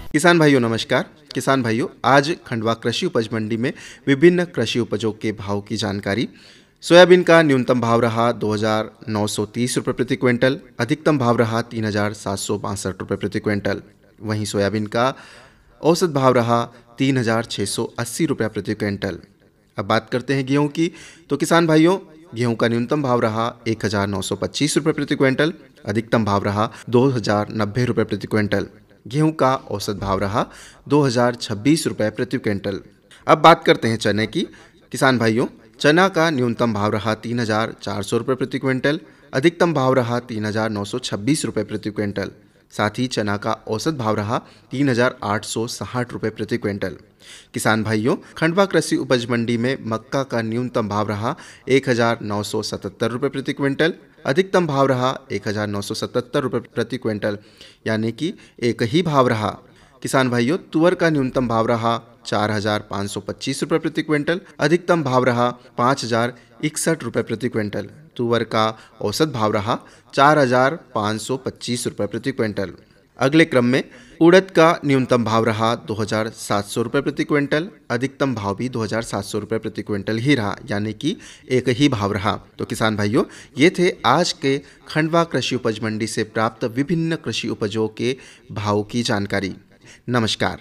किसान भाइयों नमस्कार। किसान भाइयों, आज खंडवा कृषि उपज मंडी में विभिन्न कृषि उपजों के भाव की जानकारी। सोयाबीन का न्यूनतम भाव रहा 2,930 रुपये प्रति क्विंटल, अधिकतम भाव रहा 3,762 रुपये प्रति क्विंटल। वहीं सोयाबीन का औसत भाव रहा 3,680 रुपये प्रति क्विंटल। अब बात करते हैं गेहूं की, तो किसान भाइयों, गेहूं का न्यूनतम भाव रहा 1,925 रुपये प्रति क्विंटल, अधिकतम भाव रहा 2,090 रुपये प्रति क्विंटल। गेहूं का औसत भाव रहा 2,026 रुपये प्रति क्विंटल। अब बात करते हैं चने की। किसान भाइयों, चना का न्यूनतम भाव रहा 3,400 रुपये प्रति क्विंटल, अधिकतम भाव रहा 3,926 रुपये प्रति क्विंटल। साथ ही चना का औसत भाव रहा 3,860 रुपये प्रति क्विंटल। किसान भाइयों, खंडवा कृषि उपज मंडी में मक्का का न्यूनतम भाव रहा 1,977 रुपये प्रति क्विंटल, अधिकतम भाव रहा 1,977 रुपये प्रति क्विंटल, यानी कि एक ही भाव रहा। किसान भाइयों, तुअर का न्यूनतम भाव रहा 4,525 रुपये प्रति क्विंटल, अधिकतम भाव रहा 5,061 रुपये प्रति क्विंटल। तुअर का औसत भाव रहा 4,525 रुपये प्रति क्विंटल। अगले क्रम में उड़द का न्यूनतम भाव रहा 2,700 रुपये प्रति क्विंटल, अधिकतम भाव भी 2,700 रुपये प्रति क्विंटल ही रहा, यानी कि एक ही भाव रहा। तो किसान भाइयों, ये थे आज के खंडवा कृषि उपज मंडी से प्राप्त विभिन्न कृषि उपजों के भाव की जानकारी। नमस्कार।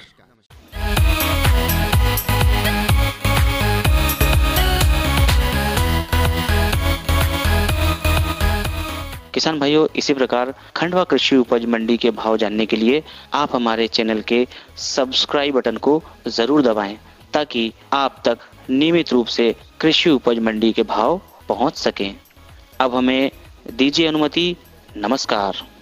किसान भाइयों, इसी प्रकार खंडवा कृषि उपज मंडी के भाव जानने के लिए आप हमारे चैनल के सब्सक्राइब बटन को जरूर दबाएं, ताकि आप तक नियमित रूप से कृषि उपज मंडी के भाव पहुंच सकें। अब हमें दीजिए अनुमति। नमस्कार।